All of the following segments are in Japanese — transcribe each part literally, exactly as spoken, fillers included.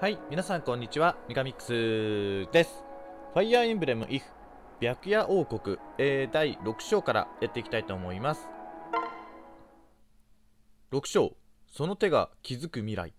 はい、皆さんこんにちは、ミカミックスです。ファイアーエンブレムイフ白夜王国、えー、だいろく章からやっていきたいと思います。ろく章、その手が気づく未来。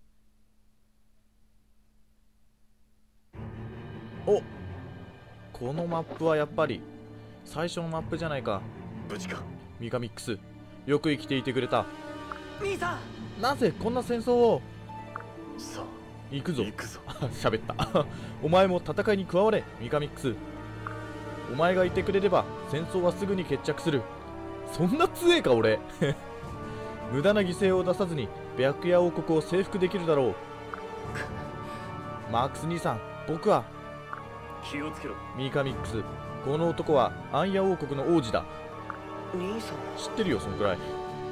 お、このマップはやっぱり最初のマップじゃないか。 無事か。 ミカミックス、よく生きていてくれた。 兄さん、なぜこんな戦争を。 さあ行くぞ。 行くぞ。 喋ったお前も戦いに加われ、ミカミックス。お前がいてくれれば戦争はすぐに決着する。そんな強えか俺無駄な犠牲を出さずに白夜王国を征服できるだろうマークス兄さん、僕は。 気をつけろ。 ミカミックス、この男はアンヤ王国の王子だ。 兄さん。 知ってるよ、そのくらい。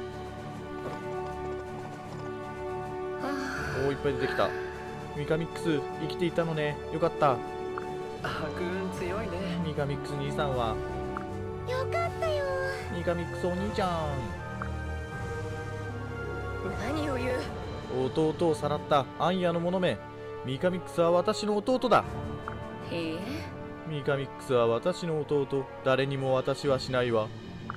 おお、いっぱい出てきた。ミカミックス、生きていたのね。よかった。 悪運強いね。 ミカミックス兄さんは。 よかったよ。 ミカミックスお兄ちゃん。 何を言う。 弟をさらったアンヤの者め。ミカミックスは私の弟だ。 へえ。 ミカミックスは私の弟。誰にも私はしないわ。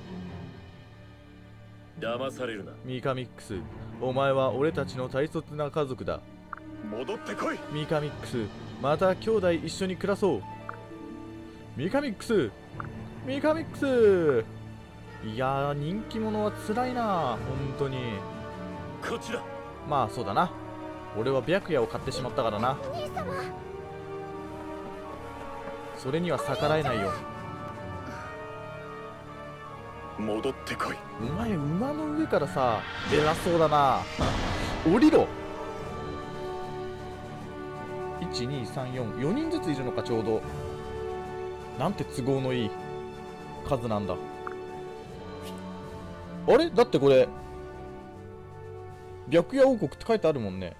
騙されるな。 ミカミックス、お前は俺たちの大切な家族だ。 戻ってこい。 ミカミックス、また兄弟一緒に暮らそう。ミカミックス、ミカミックス。いやー、人気者は辛いな、本当に。 こっちだ。 まあそうだな、俺は白夜を買ってしまったからな。 兄様。 それには逆らえないよ。 戻ってこい。 お前馬の上からさ、偉そうだな。降りろ。いちにさんよん、よにんずついるのか、ちょうど。なんて都合のいい数なんだ。あれだってこれ白夜王国って書いてあるもんね。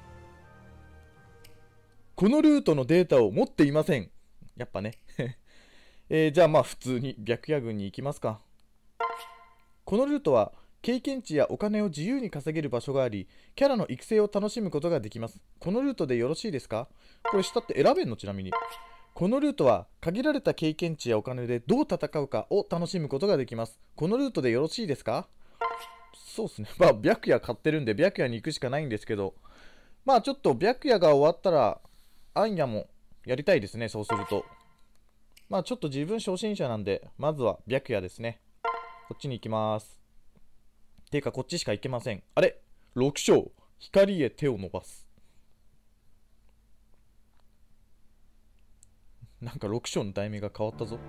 このルートのデータを持っていません。やっぱね、えー、じゃあまあ普通に白夜軍に行きますか。このルートは経験値やお金を自由に稼げる場所があり、キャラの育成を楽しむことができます。このルートでよろしいですか？これ下って選べんの？ちなみにこのルートは限られた経験値やお金でどう戦うかを楽しむことができます。このルートでよろしいですか？そうっすね。まあ白夜買ってるんで白夜に行くしかないんですけど、まあちょっと白夜が終わったらアンヤもやりたいですね。そうするとまあちょっと自分初心者なんで、まずは白夜ですね。こっちに行きます。ていうかこっちしか行けません。あれ ?ろく 章、光へ手を伸ばす。なんかろく章の題名が変わったぞ。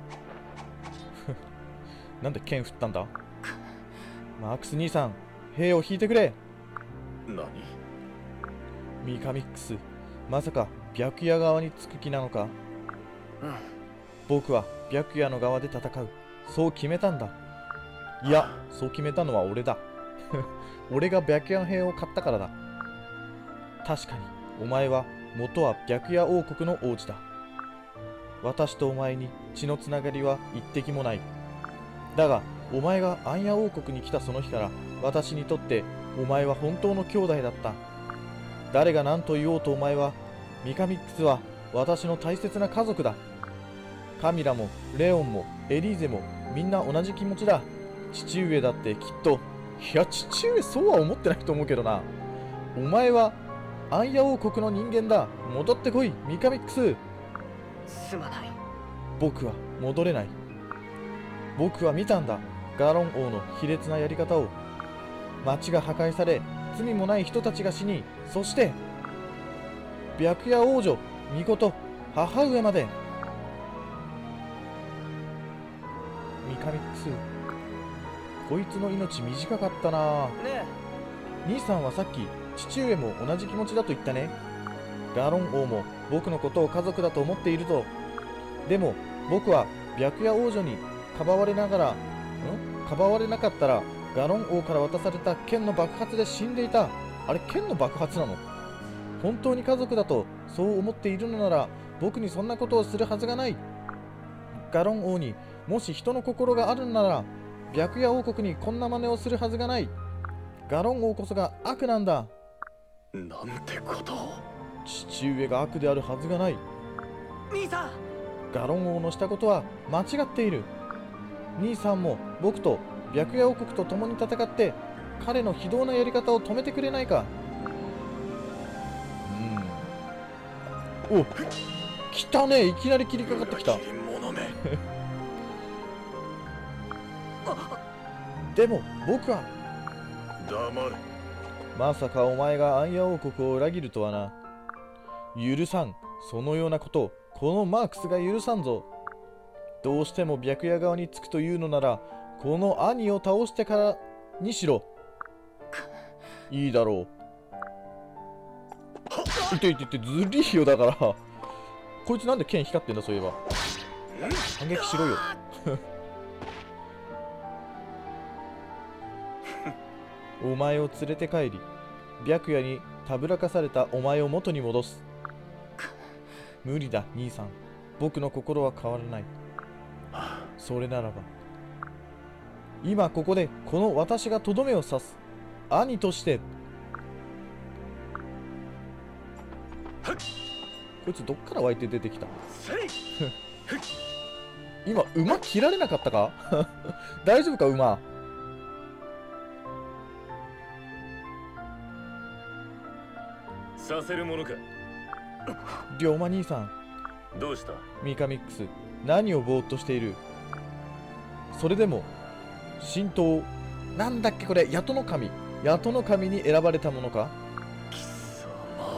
なんで剣振ったんだ？マークス兄さん、兵を引いてくれ。 何？ ミカミックス、まさか白夜側につく気なのか？ うん。 僕は白夜の側で戦う。そう決めたんだ。いや、そう決めたのは俺だ。俺が白夜兵を買ったからだ。確かに、お前は元は白夜王国の王子だ。私とお前に血のつながりは一滴もない。だが、お前がアンヤ王国に来たその日から、私にとってお前は本当の兄弟だった。誰が何と言おうとお前は、ミカミックスは私の大切な家族だ。カミラもレオンもエリーゼもみんな同じ気持ちだ。父上だってきっと。いや、父上そうは思ってないと思うけどな。お前はアンヤ王国の人間だ。戻ってこい、ミカミックス。 すまない。 僕は戻れない。僕は見たんだ、ガロン王の卑劣なやり方を。町が破壊され、罪もない人たちが死に、そして白夜王女、巫女、母上まで。ミカミックス、こいつの命短かったな。 ね兄さんはさっき父上も同じ気持ちだと言ったね。ガロン王も僕のことを家族だと思っていると。でも僕は白夜王女にかばわれながらんかばわれなかったらガロン王から渡された剣の爆発で死んでいた。あれ、剣の爆発なの？本当に家族だとそう思っているのなら、僕にそんなことをするはずがない。ガロン王にもし人の心があるのなら、白夜王国にこんな真似をするはずがない。ガロン王こそが悪なんだ。 なんてことを。 父上が悪であるはずがない。 兄さん。 ガロン王のしたことは間違っている。兄さんも僕と白夜王国と共に戦って彼の非道なやり方を止めてくれないか。うん。お、来たね。いきなり切りかかってきた。でも僕は黙れ。 まさかお前がアンヤ王国を裏切るとはな。許さん。そのようなことをこのマークスが許さんぞ。どうしても白夜側につくというのならこの兄を倒してからにしろ。いいだろう。いていていて、ずりーよ。だからこいつなんで剣光ってんだ。そういえば反撃しろよ。お前を連れて帰り白夜にたぶらかされたお前を元に戻す。無理だ兄さん。僕の心は変わらない。それならば今ここでこの私がとどめを刺す。兄としてこいつどっから湧いて出てきた。今馬切られなかったか。大丈夫か馬。 させるものか。 龍馬兄さん。 どうしたミカミックス、何をぼーっとしている。それでも神道なんだっけこれ、八戸の神八戸の神に選ばれたものか。 貴様。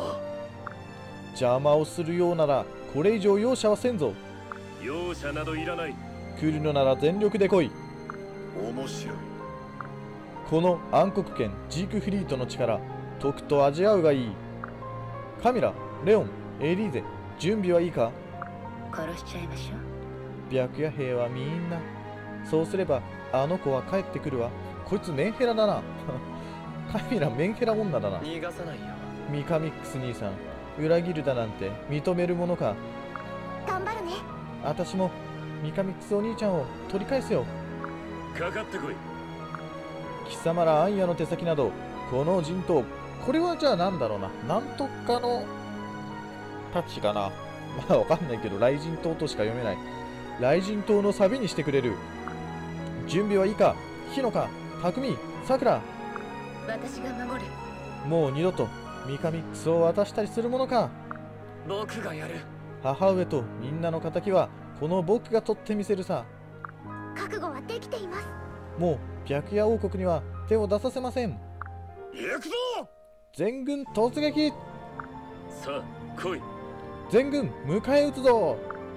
邪魔をするようならこれ以上容赦はせんぞ。 容赦などいらない。 来るのなら全力で来い。 面白い。 この暗黒剣ジークフリートの力とくと味わうがいい。カミラ、レオン、エリーゼ、準備はいいか。 殺しちゃいましょう。 白夜兵はみんな。そうすればあの子は帰ってくるわ。こいつメンヘラだな。カミラメンヘラ女だな。 逃がさないよ。 ミカミックス兄さん、裏切るだなんて認めるものか。 頑張るね。 私もミカミックスお兄ちゃんを取り返すよ。 かかってこい。 貴様らアンヤの手先などこの陣頭、これはじゃあなんだろうな、なんとかのタッチかな。まあわかんないけど雷神刀としか読めない。雷神刀のサビにしてくれる。準備はいいか。ヒノカ、タクミ、サクラ。 私が守る。 もう二度とミカミックスを渡したりするものか。 僕がやる。 母上とみんなの敵はこの僕が取ってみせるさ。 覚悟はできています。 もう白夜王国には手を出させません。 行くぞ。 全軍突撃。 さあ来い。 全軍迎え撃つぞ。お、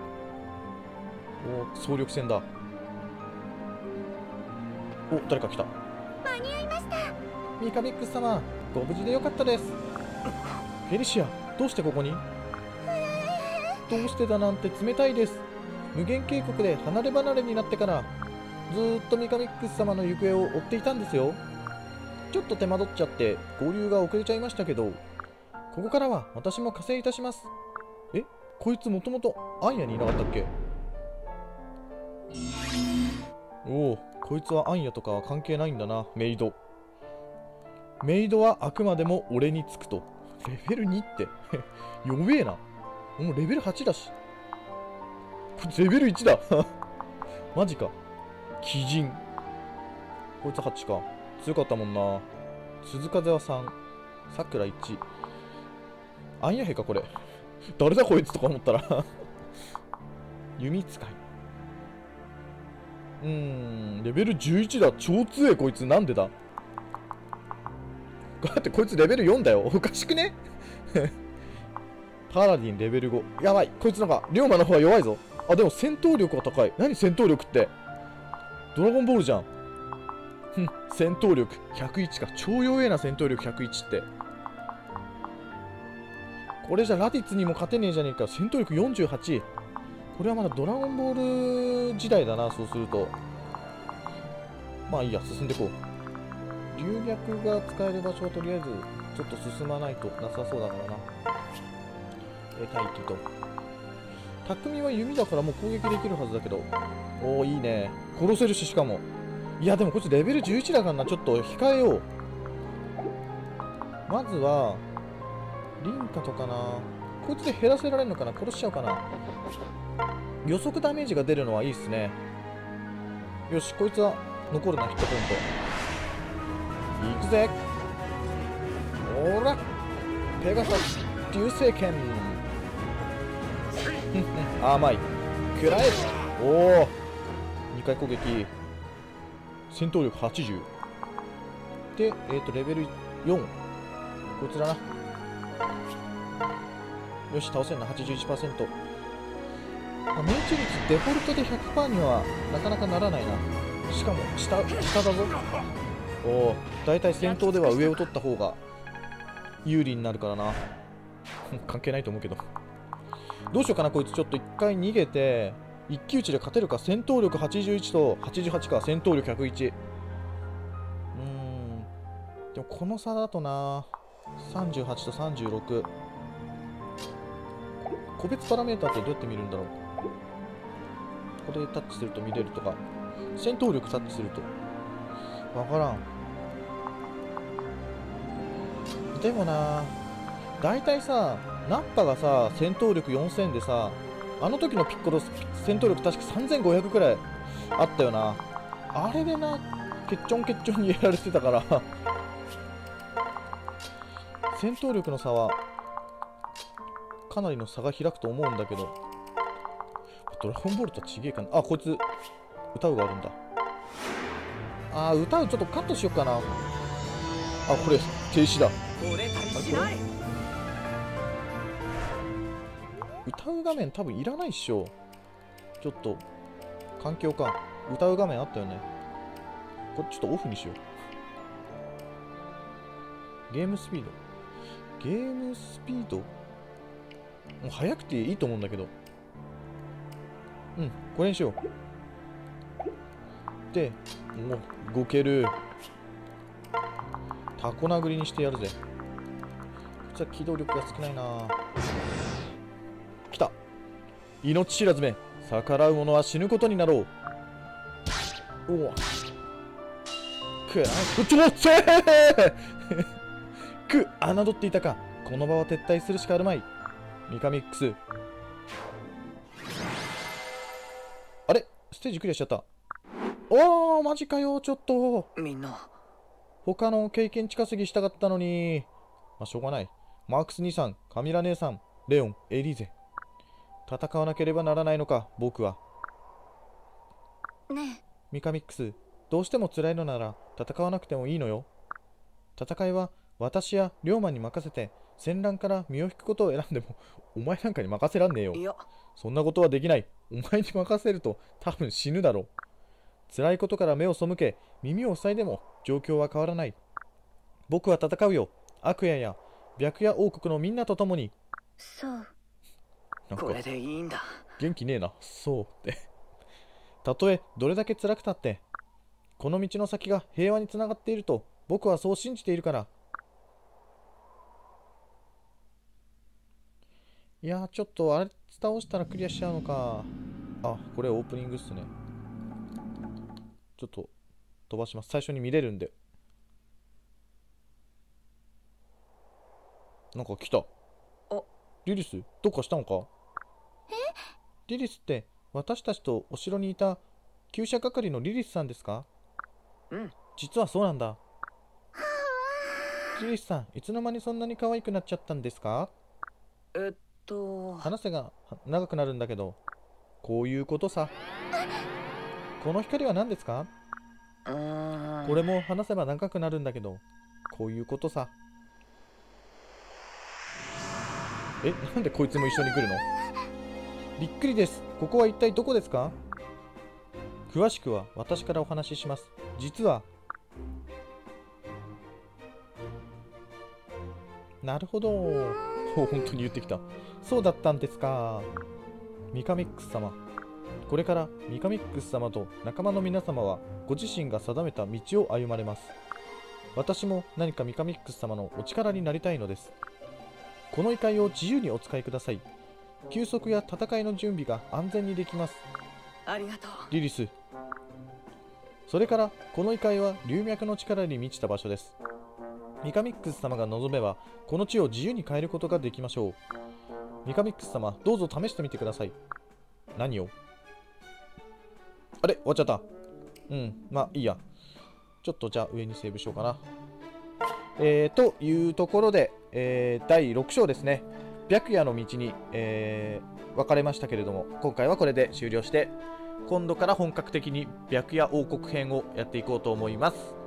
総力戦だ。お、誰か来た。 間に合いました。 ミカミックス様、ご無事でよかったです。フェリシア、どうしてここに。どうしてだなんて冷たいです。無限渓谷で離れ離れになってからずーっとミカミックス様の行方を追っていたんですよ。ちょっと手間取っちゃって合流が遅れちゃいましたけど、ここからは私も加勢いたします。え、こいつもともとアンヤにいなかったっけ。おお、こいつはアンヤとかは関係ないんだな。メイドメイドはあくまでも俺につくと。レベルにって弱えな。もうレベルはちだし、こいつレベルいちだ。マジか。鬼人、こいつはちか。強かったもんな。鈴風はさん、さくらいち。アンヤ兵かこれ。誰だこいつとか思ったら。弓使い。うーん、レベルじゅういちだ。超強えこいつ。なんでだ。だってこいつレベルよんだよ。おかしくね。パラディンレベルご。やばい。こいつなんか龍馬の方は弱いぞ。あ、でも戦闘力は高い。何戦闘力って。ドラゴンボールじゃん。ふん、戦闘力ひゃくいちか。超弱えな、戦闘力ひゃくいちって。これじゃラディッツにも勝てねえじゃねえか。戦闘力よんじゅうはち。これはまだドラゴンボール時代だな、そうすると。まあいいや、進んでいこう。流虐が使える場所はとりあえずちょっと進まないとなさそうだからな。え、待機と。匠は弓だからもう攻撃できるはずだけど。おお、いいね。殺せるし、しかも。いや、でもこいつレベルじゅういちだからな。ちょっと控えよう。まずは、 リンカとかな。こいつで減らせられるのかな。殺しちゃうかな。予測ダメージが出るのはいいっすね。よし、こいつは残るな、ヒットポイント。いくぜ。ほら、ペガサス流星剣。甘い。食らえ。おお、にかい攻撃。戦闘力はちじゅうで、えーとレベルよん、こいつだな。よし、倒せんな。 はちじゅういちパーセント。まあ、命中率デフォルトで ひゃくパーセント にはなかなかならないな。しかも下、下だぞ。おお、だいたい戦闘では上を取った方が有利になるからな。関係ないと思うけど。どうしようかな。こいつちょっと一回逃げて一騎打ちで勝てるか。戦闘力はちじゅういちとはちじゅうはちか。戦闘力ひゃくいち。うーん、でもこの差だとな。さんじゅうはちとさんじゅうろく。個別パラメータってどうやって見るんだろう。これでタッチすると見れるとか、戦闘力タッチするとわからん。でもな、だいたいさ、ナッパがさ戦闘力よんせんでさ、あの時のピッコロ戦闘力確かさんぜんごひゃくくらいあったよな。あれでな、ケッチョンケッチョンにやられてたから戦闘力の差はかなりの差が開くと思うんだけど、ドラゴンボールとはちげえかな。あ、こいつ歌うがあるんだ。あー、歌うちょっとカットしよっかな。あ、これ停止だ。 折れたりしない。 歌う画面多分いらないっしょ。ちょっと環境か。歌う画面あったよね。これちょっとオフにしよう。ゲームスピード、ゲームスピードもう速くていいと思うんだけど。うん、これにしよう。で、もう動ける。タコ殴りにしてやるぜ。こっちは機動力が少ないな。来た。命知らずめ、逆らう者は死ぬことになろう。おお。くら、ちょっとせーく、侮っていたか。この場は撤退するしかあるまい。ミカミックス。あれ、ステージクリアしちゃった。おー、マジかよ。ちょっとみんな他の経験近すぎしたかったのに。まあ、しょうがない。マークス兄さん、カミラ姉さん、レオン、エリーゼ。戦わなければならないのか、僕は。 ねえ、 ミカミックス、どうしても辛いのなら戦わなくてもいいのよ。戦いは私や龍馬に任せて戦乱から身を引くことを選んでも、お前なんかに任せらんねえよ。 いや、 そんなことはできない。お前に任せると多分死ぬだろう。辛いことから目を背け、耳を塞いでも状況は変わらない。僕は戦うよ。悪夜や白夜王国のみんなと共に。 そう。 なんかこれでいいんだ。 元気ねえな。そうってたとえどれだけ辛くたってこの道の先が平和につながっていると僕はそう信じているから。いやー、ちょっとあれ倒したらクリアしちゃうのか。あ、これオープニングっすね。ちょっと飛ばします。最初に見れるんで。なんか来た。 あ、 リリスどっかしたのか。 え、 リリスって私たちとお城にいた厩舎係のリリスさんですか。 うん。 実はそうなんだ。リリスさん、いつの間にそんなに可愛くなっちゃったんですか。 えっと話せが長くなるんだけど、こういうことさ。この光は何ですか。 うーんこれも話せば長くなるんだけど、こういうことさ。え、なんでこいつも一緒に来るの。びっくりです。ここは一体どこですか。詳しくは私からお話しします。実は。なるほど。本当に言ってきた。そうだったんですか。ミカミックス様。これからミカミックス様と仲間の皆様はご自身が定めた道を歩まれます。私も何かミカミックス様のお力になりたいのです。この異界を自由にお使いください。休息や戦いの準備が安全にできます。 ありがとう。 リリス。それからこの異界は龍脈の力に満ちた場所です。 ミカミックス様が望めばこの地を自由に変えることができましょう。ミカミックス様、どうぞ試してみてください。何を？あれ終わっちゃった。うん、まあいいや。ちょっとじゃあ上にセーブしようかな。えー、というところで、えー、だいろく章ですね。白夜の道に、えー、分かれましたけれども、今回はこれで終了して、今度から本格的に白夜王国編をやっていこうと思います。